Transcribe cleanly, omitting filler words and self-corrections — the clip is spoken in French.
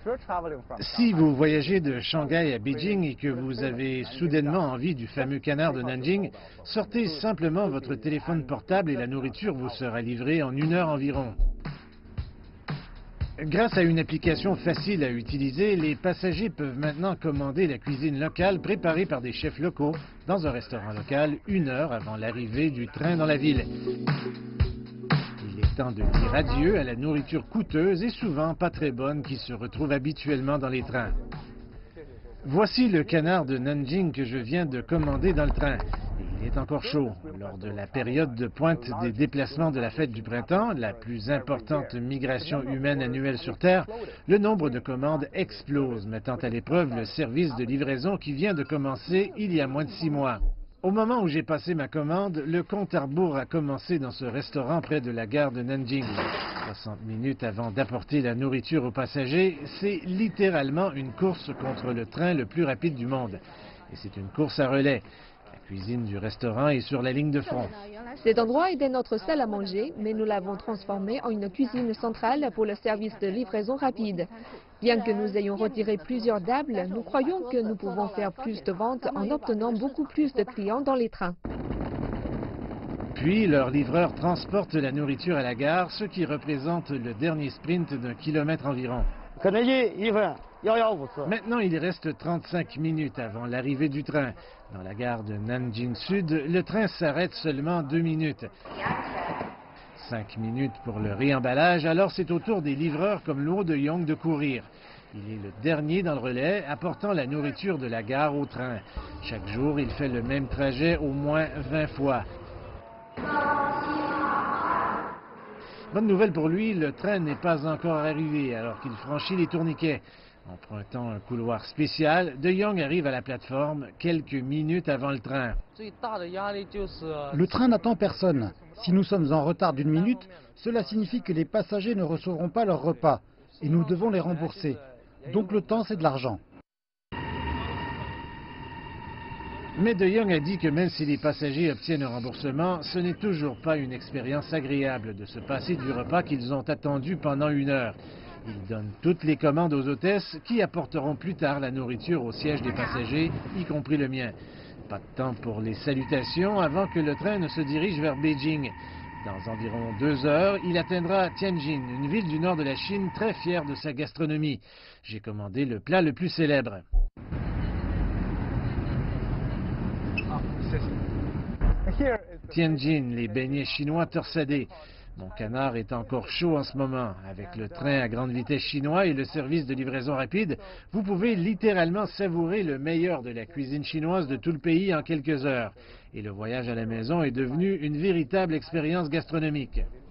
Si vous voyagez de Shanghai à Beijing et que vous avez soudainement envie du fameux canard de Nanjing, sortez simplement votre téléphone portable et la nourriture vous sera livrée en 1 heure environ. Grâce à une application facile à utiliser, les passagers peuvent maintenant commander la cuisine locale préparée par des chefs locaux dans un restaurant local 1 heure avant l'arrivée du train dans la ville. Il est temps de dire adieu à la nourriture coûteuse et souvent pas très bonne qui se retrouve habituellement dans les trains. Voici le canard de Nanjing que je viens de commander dans le train. Il est encore chaud. Lors de la période de pointe des déplacements de la fête du printemps, la plus importante migration humaine annuelle sur Terre, le nombre de commandes explose, mettant à l'épreuve le service de livraison qui vient de commencer il y a moins de 6 mois. Au moment où j'ai passé ma commande, le compte à rebours a commencé dans ce restaurant près de la gare de Nanjing. 60 minutes avant d'apporter la nourriture aux passagers, c'est littéralement une course contre le train le plus rapide du monde. Et c'est une course à relais. La cuisine du restaurant est sur la ligne de front. Cet endroit était notre salle à manger, mais nous l'avons transformé en une cuisine centrale pour le service de livraison rapide. Bien que nous ayons retiré plusieurs tables, nous croyons que nous pouvons faire plus de ventes en obtenant beaucoup plus de clients dans les trains. Puis, leur livreur transporte la nourriture à la gare, ce qui représente le dernier sprint d'1 kilomètre environ. Maintenant, il reste 35 minutes avant l'arrivée du train. Dans la gare de Nanjing Sud, le train s'arrête seulement 2 minutes. 5 minutes pour le réemballage, alors c'est au tour des livreurs comme Luo De Yong de courir. Il est le dernier dans le relais, apportant la nourriture de la gare au train. Chaque jour, il fait le même trajet au moins 20 fois. Bonne nouvelle pour lui, le train n'est pas encore arrivé alors qu'il franchit les tourniquets. Empruntant un couloir spécial, De Yong arrive à la plateforme quelques minutes avant le train. Le train n'attend personne. Si nous sommes en retard d'1 minute, cela signifie que les passagers ne recevront pas leur repas et nous devons les rembourser. Donc le temps, c'est de l'argent. Mais De Yong a dit que même si les passagers obtiennent un remboursement, ce n'est toujours pas une expérience agréable de se passer du repas qu'ils ont attendu pendant 1 heure. Il donne toutes les commandes aux hôtesses qui apporteront plus tard la nourriture au siège des passagers, y compris le mien. Pas de temps pour les salutations avant que le train ne se dirige vers Beijing. Dans environ 2 heures, il atteindra Tianjin, une ville du nord de la Chine très fière de sa gastronomie. J'ai commandé le plat le plus célèbre. Tianjin, les beignets chinois torsadés. Mon canard est encore chaud en ce moment. Avec le train à grande vitesse chinois et le service de livraison rapide, vous pouvez littéralement savourer le meilleur de la cuisine chinoise de tout le pays en quelques heures. Et le voyage à la maison est devenu une véritable expérience gastronomique.